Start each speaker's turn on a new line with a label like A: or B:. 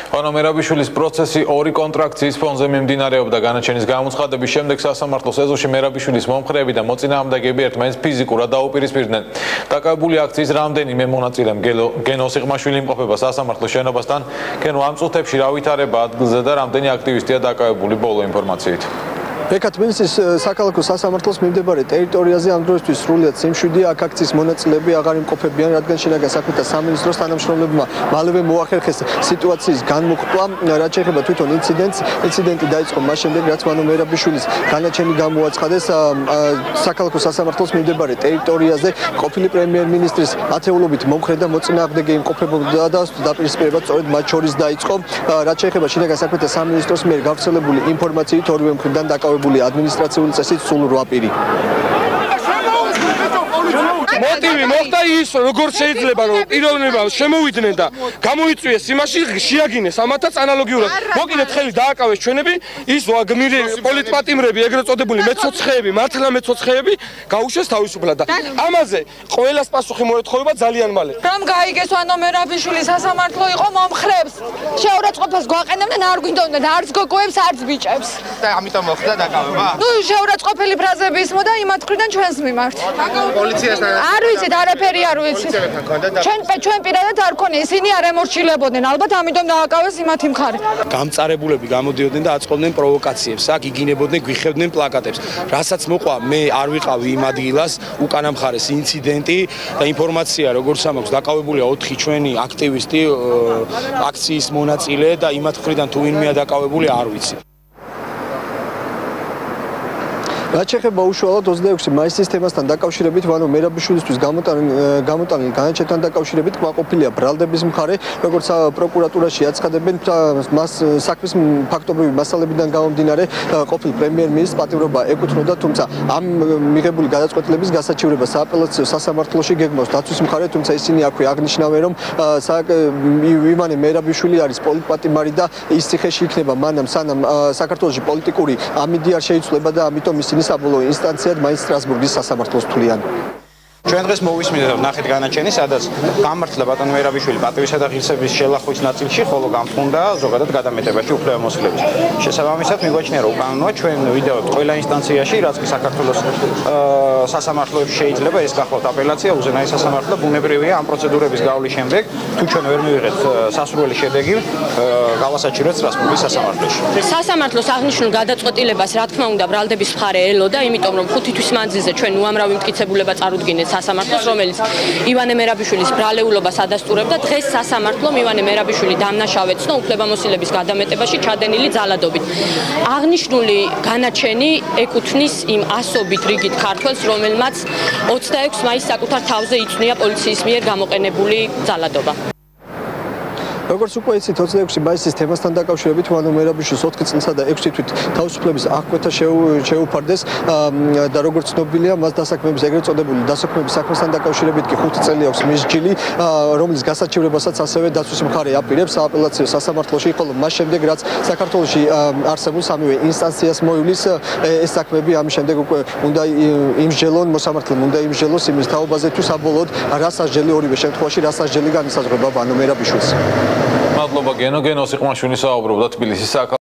A: Ono მერაბიშვილის პროცესი ორი კონტრაქციის ფონზე მიმდინარეობდა განაჩენის გამოცხადების შემდეგ სასამართლოს ეზოში მერაბიშვილის მომხრეები და მოწინააღმდეგეები ერთმანეთს ფიზიკურად დაუპირისპირდნენ. დაკავებული აქციის რამდენიმე მონაწილემ გენო სიღმაშვილი იმყოფება სასამართლოს შენობასთან, გენო ამ წუთებში რა ვითარება ადგილზე და რამდენი აქტივისტია დაკავებული ბოლო ინფორმაციით.
B: Თბილისის საქალაქო სასამართლოს მიმდებარე ტერიტორიაზე ამ დროისთვის სრულიად სიმშვიდეა, აქ აქციის მონაწილეები აღარ იმყოფებიან, რადგან შინაგან საქმეთა სამინისტროს თანამშრომლებმა მალევე მოახერხეს სიტუაციის განმოხტვა, რაც შეეხება თვითონ ინციდენტს. ინციდენტი დაიწყო მას შემდეგ, რაც მანო მერაბიშვილის განაჩენი გამოაცხადეს საქალაქო სასამართლოს მიმდებარე ტერიტორიაზე ყოფილი პრემიერ-მინისტრის ათეულობით მომხრე და მოწინააღმდეგე იმყოფებოდა და დაპირისპირება სწორედ მათ შორის დაიწყო, რაც შეეხება შინაგან საქმეთა სამინისტროს მიერ გავრცელებული ინფორმაციით ორივე მხრიდან დაკავებული ადმინისტრაციული წესით სულ 8 პირი.
C: მოტივი მოხდა ის, როგორ შეიძლება რომ პიროვნებმა შემოვიდნენ და გამოიწვიეს იმაში შეაგინეს ამათაც ანალოგიურად. მოკიდეთ ხელი დააკავეს ჩვენები, ის გმირი პოლიტპატიმრები, ეგრეთ წოდებული მეცოცხეები, მართლა მეცოცხეები გაუშვეს თავისუფლად და ამაზე ყველას პასუხი მოეთხოვება ძალიან მალე.
D: რომ გაიგეს ვანო მერაბიშვილი სასამართლო იყო მომხრებს. შეურაცხყოფას გვაყენებდნენ, არ გვინდოდნენ არც გოგოებს, არც ბიჭებს.
E: და ამიტომ მოხდა დაკავება?
D: ნუ შეურაცხყოფელი ფრაზები ისმოდა იმათ მხრიდან ჩვენს მიმართ.
E: პოლიციასთან
D: არ ვიცით, არაფერი არ ვიცით. ჩვენ პირადად არ ქონია, ისინი არ ემორჩილებოდნენ, ალბათ ამიტომ დააკავეს იმათი მხარე.
C: გამწარებულები გამოდიოდნენ და აწყობდნენ პროვოკაციებს, აქ იგინებოდნენ, გვიხებდნენ პლაკატებს. რასაც მოყვა, მე არ ვიყავი იმ ადგილას, უკანა მხარეს ინციდენტი და ინფორმაცია, როგორც ამაქვს, დაკავებულია 4 ჩვენი აქტივისტი, აქციის მონაწილე და იმათ მხრიდან თუ ვინმეა დაკავებული, არ ვიცი.
B: რაც შეეხება უშუალოდ 26 მაისის თემასთან დაკავშირებით, ვანო მერაბიშვილისთვის გამოტანილი განაჩენთან დაკავშირებით კმაყოფილია ბრალდების მხარე, როგორც პროკურატურაში აცხადებენ, მას საქმის ფაქტობრივი მასალებიდან გამომდინარე ყოფილ პრემიერ-მინისტრს პატიმრობა ეკუთვნოდა, თუმცა ამ მიღებული გადაწყვეტილების გასაჩივრება სააპელაციო სასამართლოში გეგმავს დაცვის მხარე, თუმცა ისინი აქვე აღნიშნავენ, რომ ივანე მერაბიშვილი არის პოლიტპატიმარი და ის ციხეში იქნება მანამ სანამ საქართველოში პოლიტიკური ამინდი არ შეიცვლება და ამიტომ ისინი საბოლოო ინსტანციად მაინც სტრასბურგის სასამართლოს თვლიან.
E: ჩვენ დღეს მოვისმინეთ ნახეთ განაჩენი, სადაც გამართლა ბატონო მერაბიშვილი პატივისა და ღირსების შელახვის ნაწილში, ხოლო გამწუნდა ზოგადად გადამეტებაში უფლებამოსილების. შესაბამისად მიგვაჩნია, რომ უკანონოა ჩვენ ვიდეოთ ყველა ინსტანციაში, რაც კი საქართველოს სასამართლოებში შეიძლება ეს გახლავთ აპელაცია, უზენაესი სასამართლო და ბუნებრივია ამ პროცედურების გავლის შემდეგ, თუ ჩვენ ვერ მივიღეთ სასურველი შედეგი, გავასაჩივრეთ სტრასბურგის სასამართლოში.
F: სასამართლოს აღნიშნულ გადაწყვეტილებას, რა თქმა უნდა, ბრალდების მხარე ელოდა, იმიტომ რომ 5 თვის მანძილზე ჩვენ უამრავი მტკიცებულება წარუდგინეთ სასამართლოს, რომელიც ივანე მერაბიშვილის ბრალეულობას ადასტურებდა. დღეს სასამართლომ ივანე მერაბიშვილი დამნაშავედ ცნო უფლებამოსილების გადამეტებაში ჩადენილი ძალადობით. აღნიშნული განაჩენი ეკუთვნის იმ ასობით რიგით ქართველს, რომელმაც 26 მაისს საკუთარ თავზე იწვნია პოლიციის მიერ გამოყენებული ძალადობა.
B: როგორც უკვე იცით, 26 მაისის თემასთან დაკავშირებით ვანო მერაბიშვილს 4 წლისა და 6 თვით თავისუფლების აღკვეთა შეუფარდეს და როგორც ცნობილია, მას დასაქმების ეგრეთ წოდებული დასაქმების საქმესთან დაკავშირებით კი 5 წელი აქვს მისჯილი, რომლის გასაჩივრებასაც ასევე დაცვის მხარე აპირებს სააპელაციო სასამართლოში, ხოლო მას შემდეგ რაც საქართველოში არსებულ სამივე ინსტანციას მოივლის ეს საქმეები, ამის შემდეგ უკვე უნდა იმსჯელონ, მოსამართლემ უნდა იმსჯელოს იმის თაობაზე თუ საბოლოოდ რასასჯელი ორივე შემთხვევაში რასასჯელი განისაზღვრება ვანო მერაბიშვილს.
A: მადლობა გენო სიღმაშვილი საუბრობდა თბილისის